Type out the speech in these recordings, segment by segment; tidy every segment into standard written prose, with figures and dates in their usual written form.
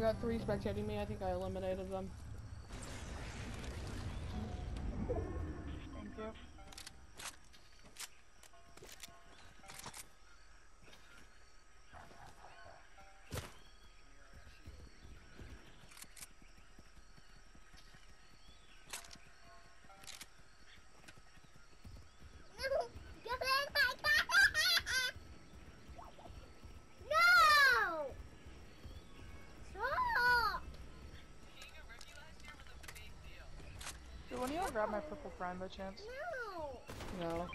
got 3 spectating me. I think I eliminated them. Thank you. Dude, when do you grab my purple prime by chance? No.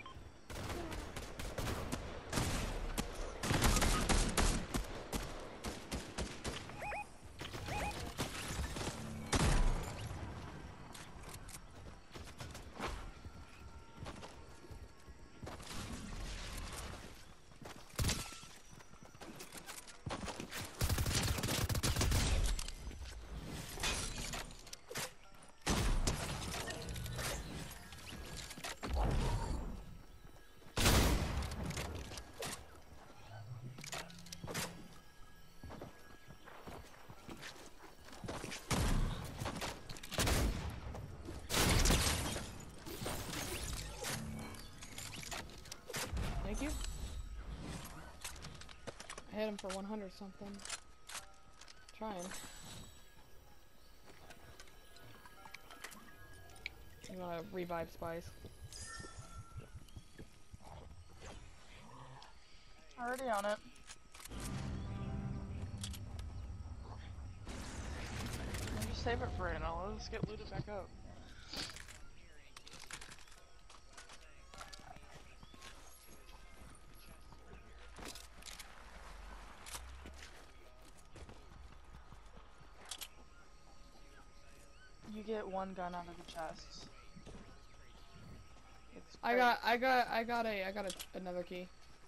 Thank you. I hit him for 100 something. Trying. You wanna revive Spice? Already on it. I'll just save it for right now. Let's get looted back up. You get 1 gun out of the chests. I got another key.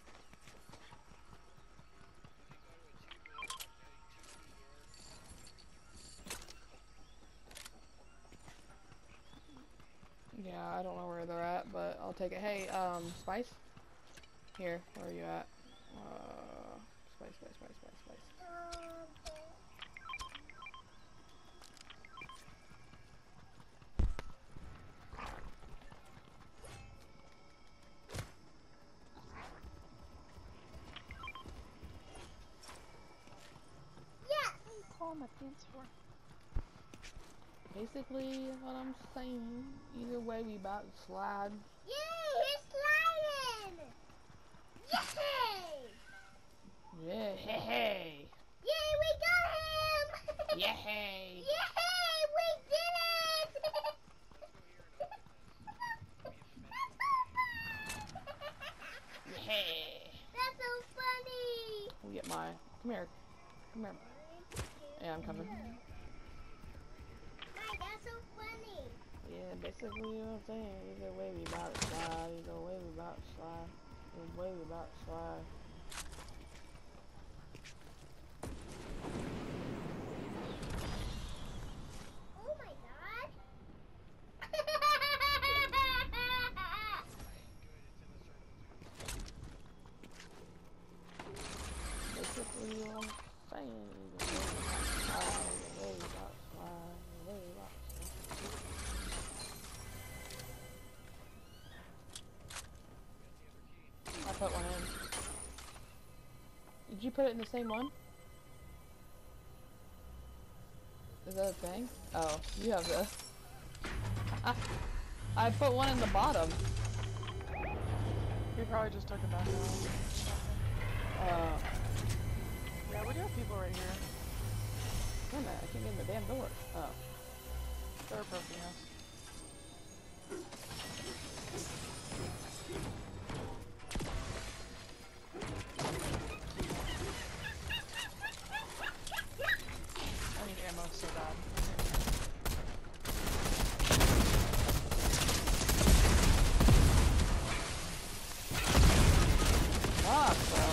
Yeah, I don't know where they're at, but I'll take it. Hey, Spice? Here, where are you at? Spice. Call my pants for. Basically, what I'm saying, either way we about to slide. Yay, he's sliding! Yay! Yeah, hey. Yay, we got him! Yeah, hey. Yay, we did it! Hey. That's so funny! We get my. Come here. Yeah, I'm coming. Mike, that's so funny! Yeah, basically, what I'm saying, either way we about to slide, either way we about to slide, either way we about to slide. Oh my god! Basically, what I'm saying, either way we about to slide, either way we about to slide, either way we about to slide. I put one in. Did you put it in the same one? Is that a thing? Oh, you have this. I put one in the bottom. He probably just took it back out. Yeah, we do have people right here. Damn it, I can't get in the damn door. Oh. They're approaching us. I need ammo so bad. Ah, bro.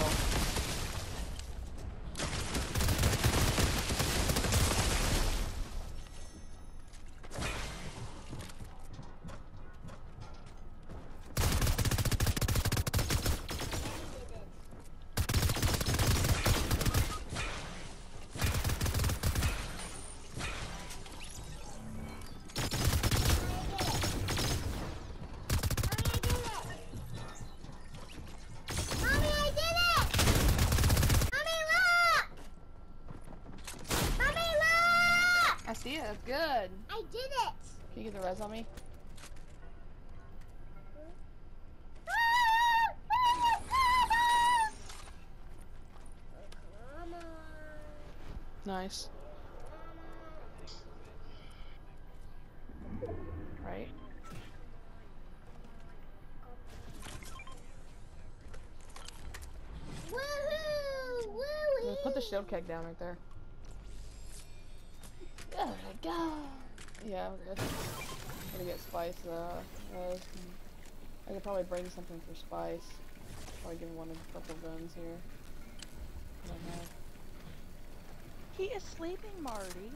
see it. That's good. I did it. Can you get the res on me? Come on. Nice. Right. Woohoo! Woo! Put the shield keg down right there. There we go. Yeah, we're good. Gotta get Spice, res. I could probably bring something for Spice. Probably give him one of the purple guns here. I don't have. He is sleeping, Marty.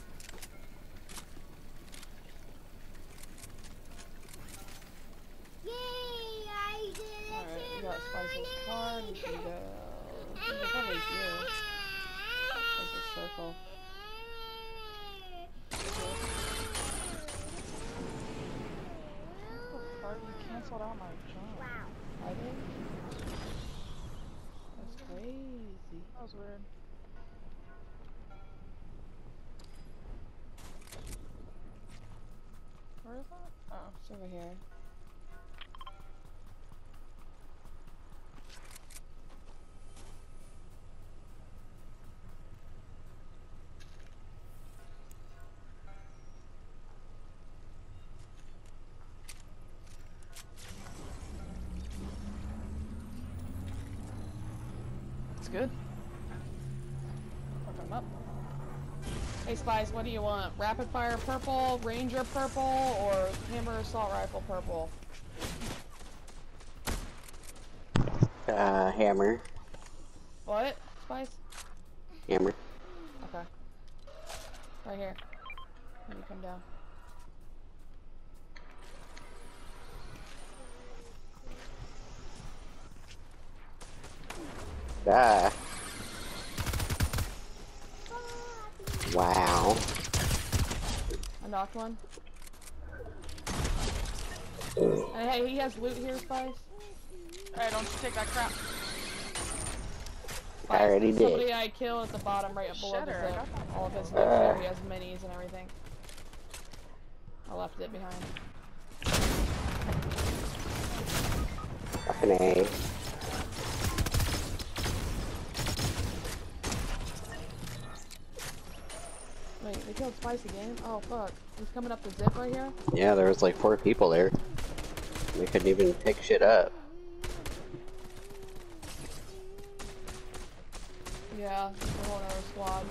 Yay! I did it. Alright, we got Spice's card. We can go. We can go probably here. There's a circle. You canceled out my jump. Wow. I did? That's crazy. That was weird. Where is that? Oh. It's over here. It's good. Fuck 'em up. Hey Spice, what do you want? Rapid fire purple, ranger purple, or hammer assault rifle purple? Hammer. What? Spice? Hammer. Okay. Right here. When you come down. Ah. Wow. I knocked one. Hey, he has loot here, Spice. Alright, don't you take that crap. Spice, I already did. somebody I killed at the bottom right below the Shitter, I zip. got that. All of his loot there. He has minis and everything. I left it behind. Fucking A. Wait, they killed Spice again? Oh fuck. He's coming up the zip right here? Yeah, there was like 4 people there. We couldn't even pick shit up. Yeah, there's a whole other squad.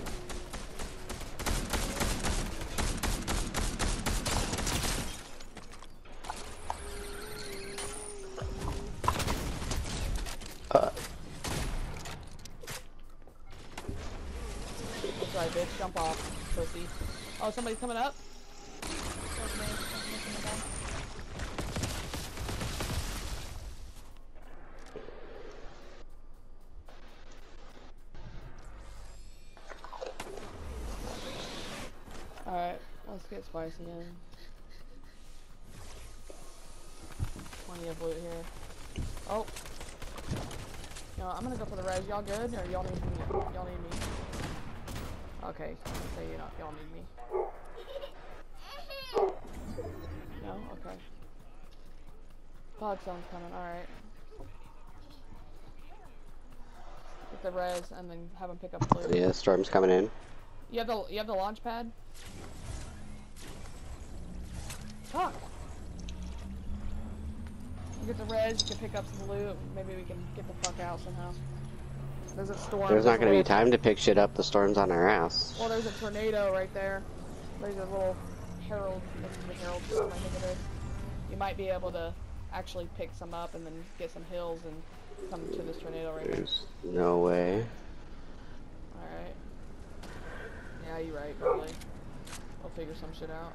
Sorry, bitch, jump off, pussy. Oh, somebody's coming up? Alright, let's get Spice again. Plenty of loot here. Oh! You know, I'm gonna go for the res. Y'all good? Or y'all need me? Y'all need me? Okay, say y'all need me. No? Okay. Pod sound's coming, alright. Get the res and then have them pick up loot. Yeah, storm's coming in. You have the launch pad? Fuck! You get the res, you can pick up some loot, maybe we can get the fuck out somehow. There's a storm. There's not gonna be a- time to pick shit up, the storm's on our ass. Well, there's a tornado right there. There's a little herald, this is the herald storm, I think it is. You might be able to actually pick some up and then get some hills and come to this tornado right here. There's no way. Alright. Yeah, you're right, probably. We'll figure some shit out.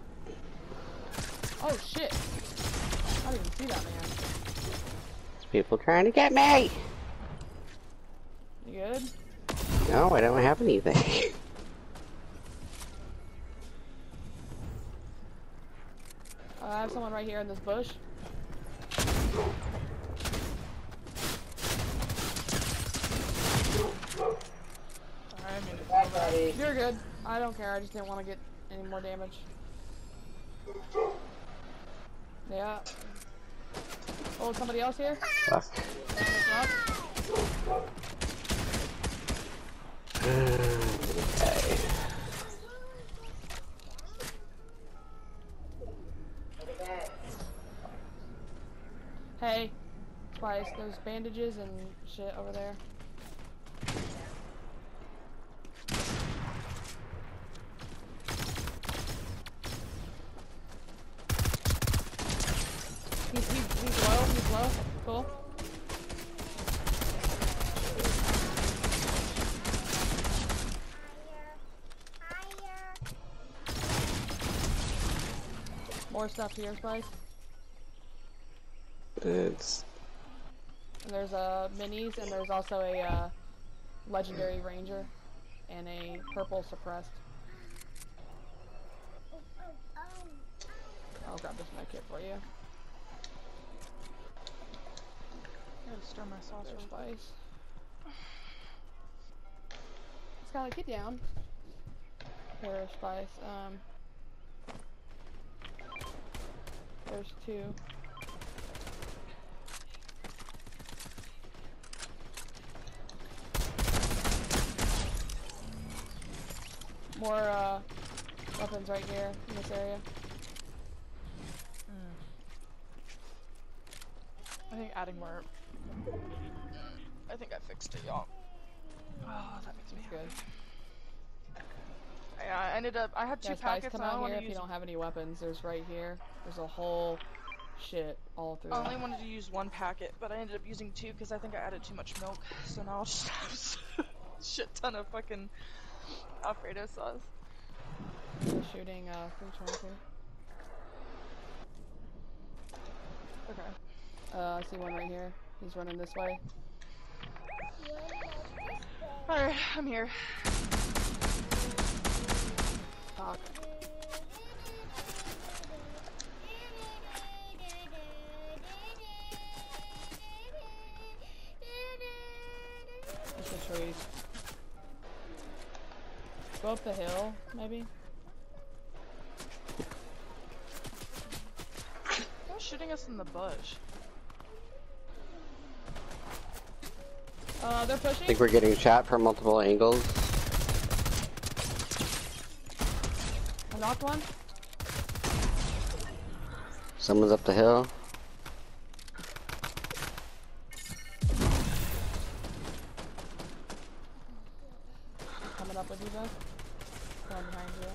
Oh shit! I didn't even see that, man. There's people trying to get me! You good? No, I don't have anything. I have someone right here in this bush. I mean, it's over. You're good. I don't care. I just didn't want to get Any more damage? Yeah. Oh, somebody else here? Fuck. Okay. Hey, Spice, those bandages and shit over there. He's low, cool. More stuff here, Spice. It's And there's minis, and there's also a legendary ranger, and a purple suppressed. I'll grab this med kit for you. I gotta stir my sauce There's real quick. Spice. Skylar, get down. There's Spice. There's two. More weapons right here in this area. I think adding more. I think I fixed it, y'all. Oh, that makes me Good. Yeah, I ended up. I had two Yeah, Spice, packets. come And I out only here wanted if to you use. don't have any weapons. There's right here. There's a whole shit all through I there. only wanted to use one packet, but I ended up using two because I think I added too much milk. So now I'll just have a shit ton of fucking Alfredo sauce. They're shooting 322. Okay. I see one right here. He's running this way. Alright, I'm here. Talk. There's the trees. Go up the hill, maybe? Who's shooting us in the bush? They're I pushing. think we're getting shot from multiple angles. I knocked one. Someone's up the hill. Coming up with you guys. Going behind you.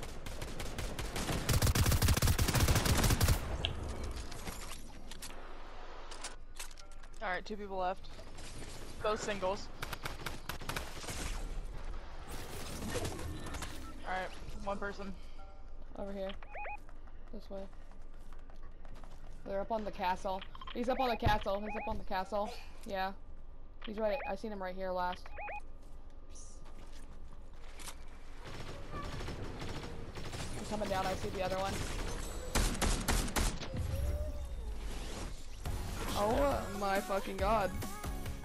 Alright, two people left. Both singles. Alright, one person. Over here. This way. They're up on the castle. He's up on the castle. He's up on the castle. Yeah. He's right. I seen him right here last. He's coming down. I see the other one. Oh my fucking god.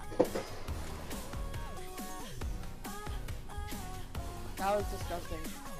That was disgusting.